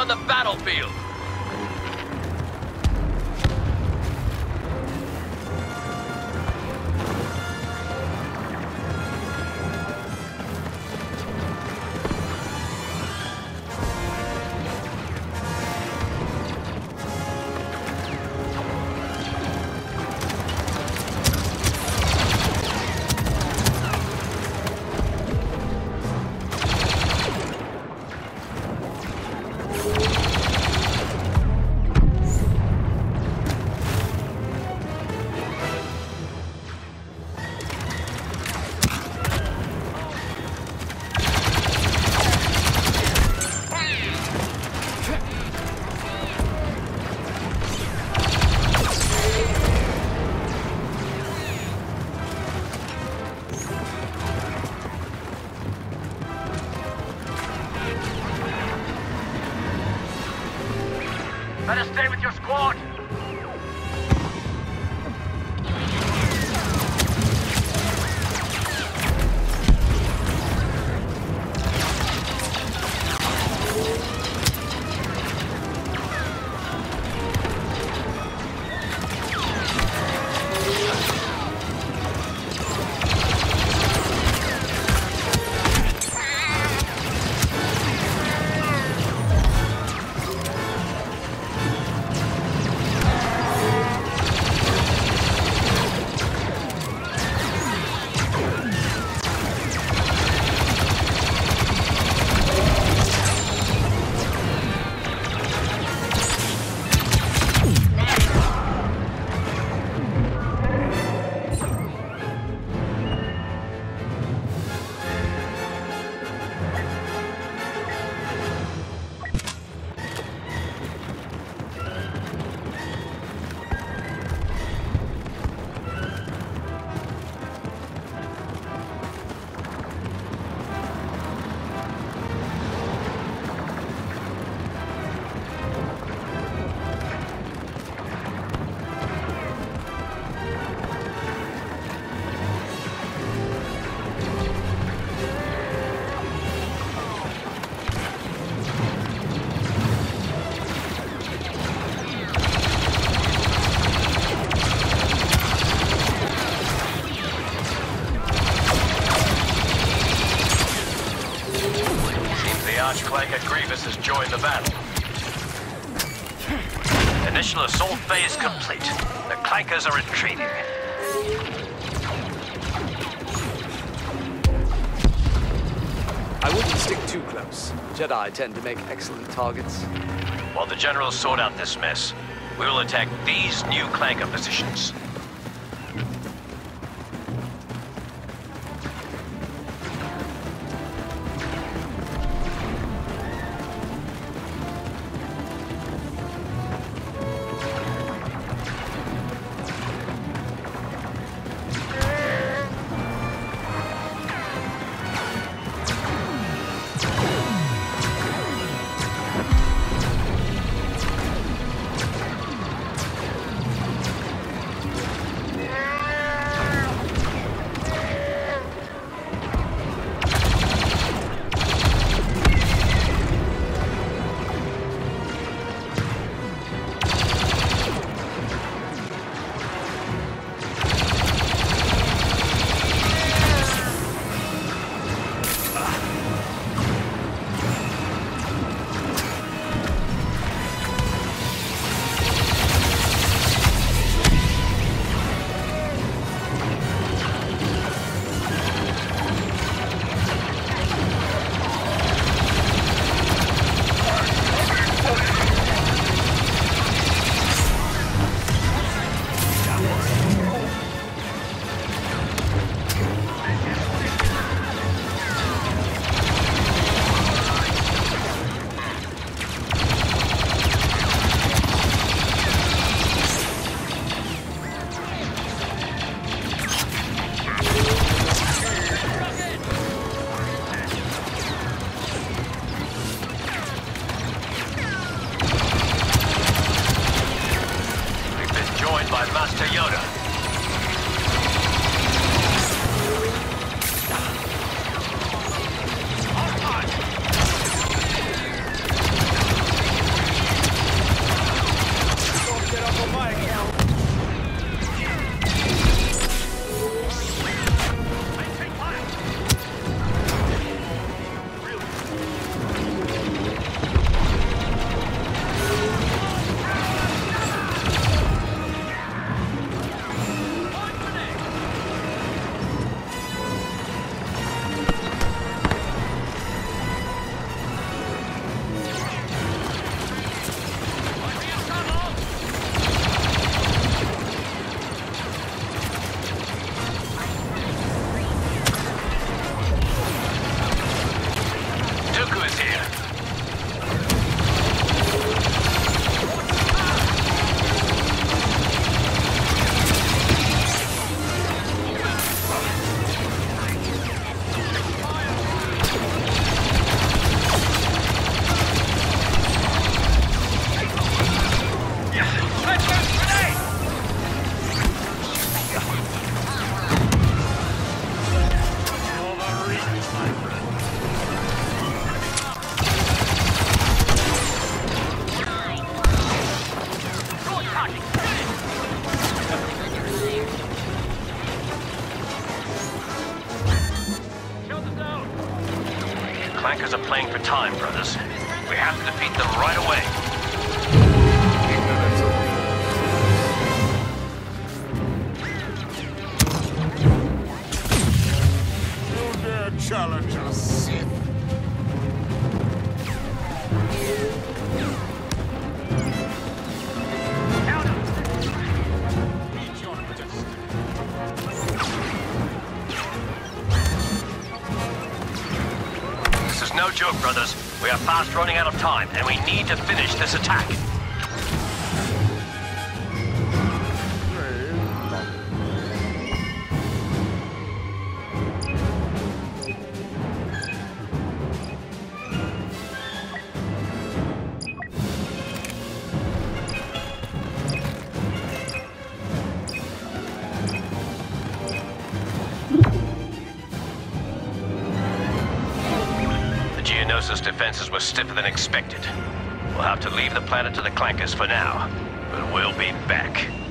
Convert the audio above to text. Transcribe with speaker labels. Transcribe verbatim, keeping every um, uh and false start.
Speaker 1: on the battlefield.
Speaker 2: Better stay with your squad.
Speaker 1: Archclanker Grievous has joined the battle. Initial assault phase complete. The Clankers are retreating.
Speaker 3: I wouldn't stick too close. Jedi tend to make excellent targets.
Speaker 1: While the generals sort out this mess, we will attack these new Clanker positions. Master Yoda.
Speaker 2: Charging. Show the zone.
Speaker 1: Clankers are playing for time, brothers. We have to defeat them right away.
Speaker 4: You dare challenge a Sith? Meet your destiny.
Speaker 1: This is no joke, brothers. We are fast running out of time, and we need to finish this attack. Geonosis defenses were stiffer than expected. We'll have to leave the planet to the Clankers for now, but we'll be back.